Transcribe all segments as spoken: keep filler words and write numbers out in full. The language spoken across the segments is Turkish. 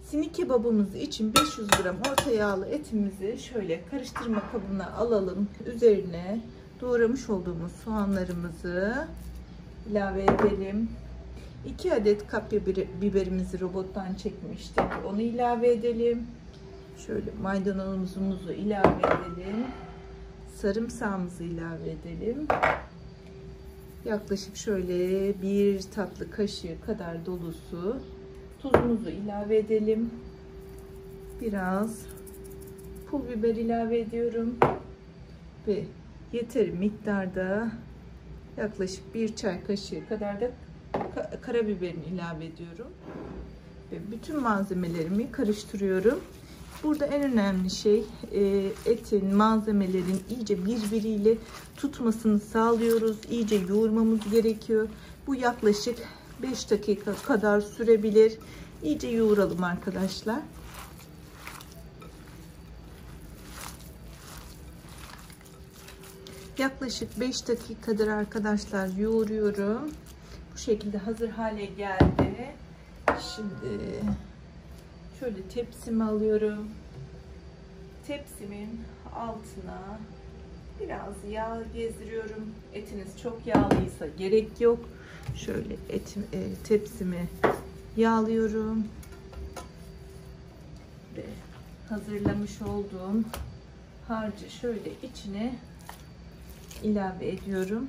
Sini kebabımız için beş yüz gram orta yağlı etimizi şöyle karıştırma kabına alalım. Üzerine doğramış olduğumuz soğanlarımızı ilave edelim. iki adet kapya biberimizi robottan çekmiştik. Onu ilave edelim. Şöyle maydanozumuzu ilave edelim. Sarımsağımızı ilave edelim. Yaklaşık şöyle bir tatlı kaşığı kadar dolusu tuzumuzu ilave edelim. Biraz pul biber ilave ediyorum. Ve yeteri miktarda yaklaşık bir çay kaşığı kadar da karabiberini ilave ediyorum. Ve bütün malzemelerimi karıştırıyorum. Burada en önemli şey etin, malzemelerin iyice birbiriyle tutmasını sağlıyoruz. İyice yoğurmamız gerekiyor. Bu yaklaşık beş dakika kadar sürebilir. İyice yoğuralım arkadaşlar. Yaklaşık beş dakikadır arkadaşlar yoğuruyorum. Bu şekilde hazır hale geldi. Şimdi şöyle tepsimi alıyorum. Tepsimin altına biraz yağ gezdiriyorum. Etiniz çok yağlıysa gerek yok. Şöyle etim, e, tepsimi yağlıyorum. Ve hazırlamış olduğum harcı şöyle içine ilave ediyorum.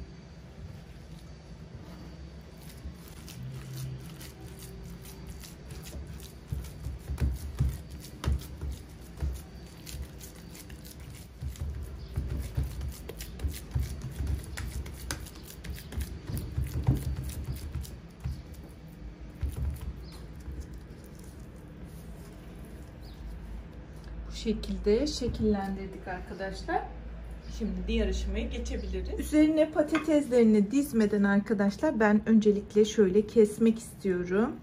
Bu şekilde şekillendirdik arkadaşlar. Şimdi diğer aşamaya geçebiliriz. Üzerine patateslerini dizmeden arkadaşlar ben öncelikle şöyle kesmek istiyorum.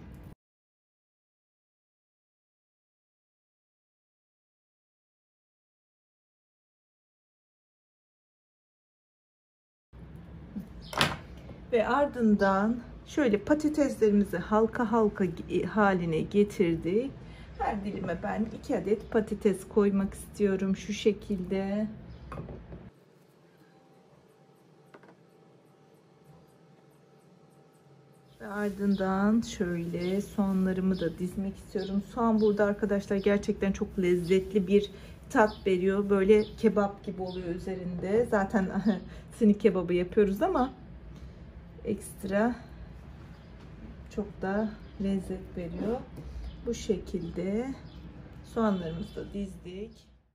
Ve ardından şöyle patateslerimizi halka halka haline getirdik. Her dilime ben iki adet patates koymak istiyorum şu şekilde. Ve ardından şöyle soğanlarımı da dizmek istiyorum. Soğan burada arkadaşlar gerçekten çok lezzetli bir tat veriyor. Böyle kebap gibi oluyor üzerinde. Zaten sini kebabı yapıyoruz ama ekstra çok da lezzet veriyor. Bu şekilde soğanlarımızı da dizdik.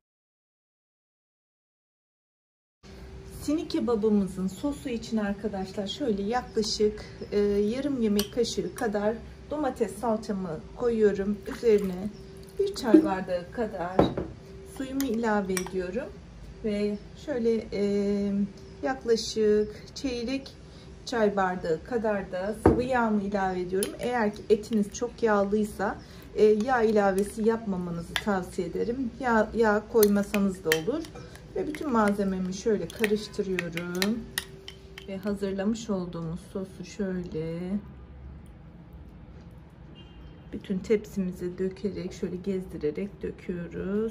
Sini kebabımızın sosu için arkadaşlar şöyle yaklaşık e, yarım yemek kaşığı kadar domates salçamı koyuyorum. Üzerine bir çay bardağı kadar suyumu ilave ediyorum. Ve şöyle e, yaklaşık çeyrek çay bardağı kadar da sıvı yağımı ilave ediyorum. Eğer ki etiniz çok yağlıysa e, yağ ilavesi yapmamanızı tavsiye ederim. Yağ, yağ koymasanız da olur. Ve bütün malzememi şöyle karıştırıyorum. Ve hazırlamış olduğumuz sosu şöyle bütün tepsimize dökerek şöyle gezdirerek döküyoruz.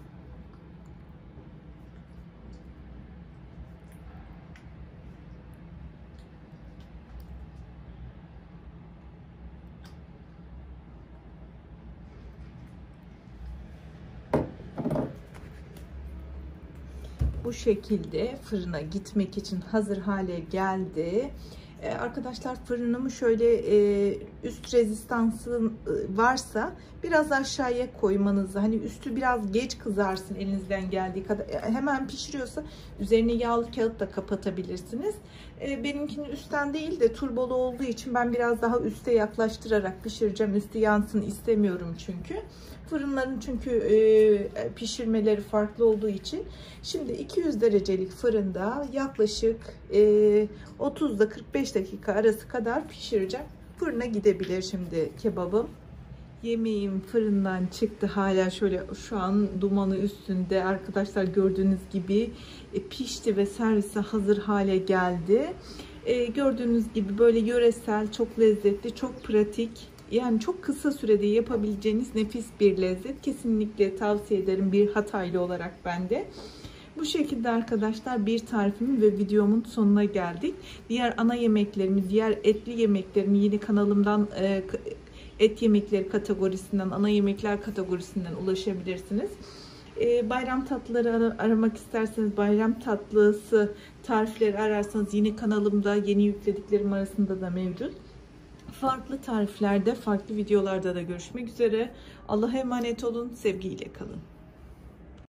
Bu şekilde fırına gitmek için hazır hale geldi. Ee, arkadaşlar fırınımı şöyle e, üst rezistansı varsa biraz aşağıya koymanızı, hani üstü biraz geç kızarsın elinizden geldiği kadar, hemen pişiriyorsa üzerine yağlı kağıt da kapatabilirsiniz. Ee, benimkinin üstten değil de turbolu olduğu için ben biraz daha üste yaklaştırarak pişireceğim. Üstü yansın istemiyorum çünkü. Fırınların çünkü e, pişirmeleri farklı olduğu için. Şimdi iki yüz derecelik fırında yaklaşık e, otuz ile kırk beş dakika arası kadar pişireceğim. Fırına gidebilir şimdi kebabım. Yemeğim fırından çıktı. Hala şöyle şu an dumanı üstünde. Arkadaşlar gördüğünüz gibi e, pişti ve servise hazır hale geldi. E, gördüğünüz gibi böyle yöresel, çok lezzetli, çok pratik. Yani çok kısa sürede yapabileceğiniz nefis bir lezzet. Kesinlikle tavsiye ederim bir Hataylı olarak ben de. Bu şekilde arkadaşlar bir tarifimin ve videomun sonuna geldik. Diğer ana yemeklerimi, diğer etli yemeklerimi yine kanalımdan e, et yemekleri kategorisinden, ana yemekler kategorisinden ulaşabilirsiniz. E, bayram tatlıları ar aramak isterseniz, bayram tatlısı tarifleri ararsanız yine kanalımda yeni yüklediklerim arasında da mevcut. Farklı tariflerde, farklı videolarda da görüşmek üzere. Allah'a emanet olun, sevgiyle kalın.